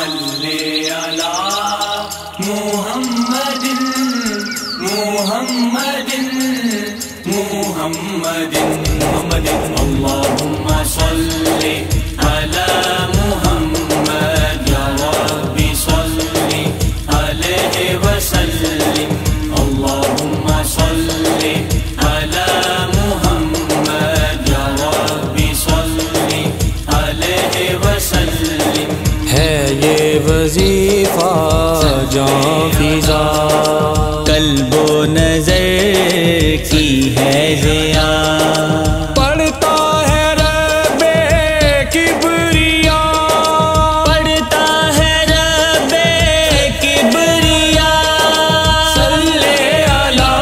صلی علی محمد محمد محمد محمد اللهم صل على محمد یا رب صل علیہ وسلم اللهم صل على محمد یا رب صل علیہ وسلم ہے یہ وظیفہ جاں فضا قلب و نظر کی ہے ضیا پڑھتا ہے رب کبریا پڑھتا ہے رب کبریا صلی علی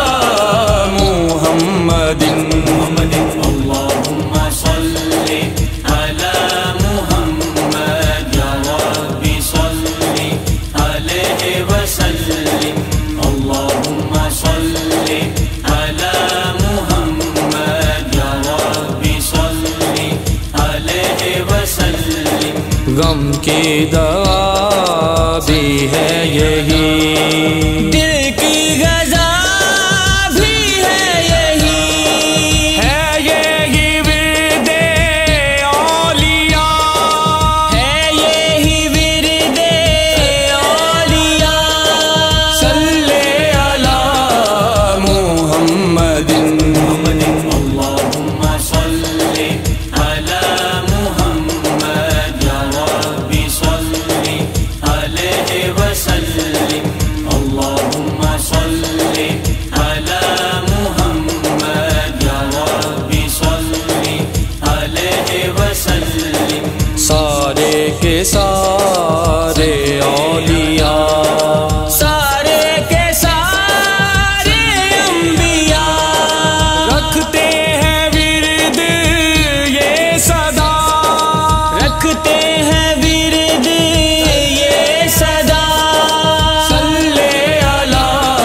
محمد محمد اللهم صل على محمد یا رب صل علیہ وسلم اللهم صل على محمد یا رب صل علیہ وسلم غم کی دوا بھی ہے یہی دل کی غذا بھی ہے یہی ورد اولیاء ہے یہی ورد اولیاء صلی علی محمد محمد اللهم صل على محمد یا رب صل علیہ وسلم اللهم صل على محمد یا رب صل علیہ وسلم سارے کے سارے اولیاء سارے کے سارے انبیاء رکھتے ہیں ورد یہ صدا رکھتے ہیں ورد یہ صدا صلی علی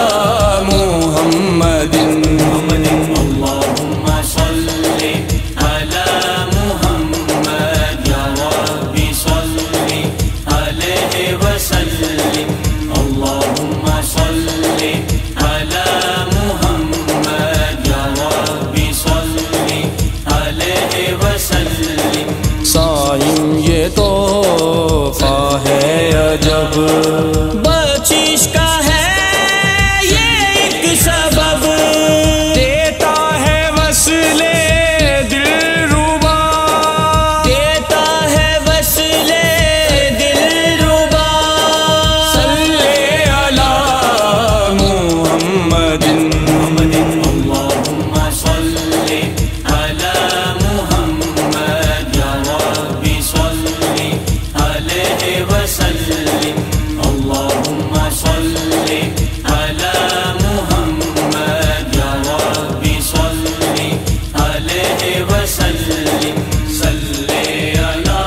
محمد محمد اللهم صل على محمد یا رب صل علیہ وسلم اللهم صل على محمد یا رب صل علیہ وسلم صائم یہ تحفہ ہے عجب بخشش کا ہے یہ ایک سبب دیتا ہے وصل دل ربا دیتا ہے وصل دل ربا صلی علی محمد محمد اللهم صل على محمد یا رب صل علیہ وسلم اللهم صل على محمد یا رب صل علیہ وسلم صلی علی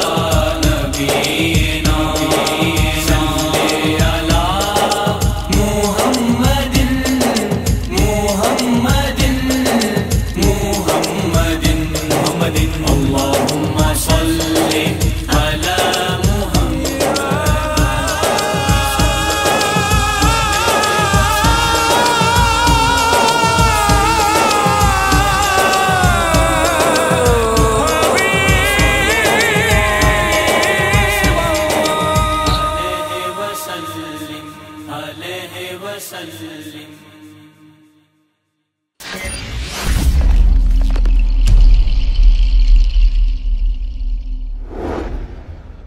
نبینا صلی علی محمد محمد محمد محمد اللهم صل على علیہ وسلم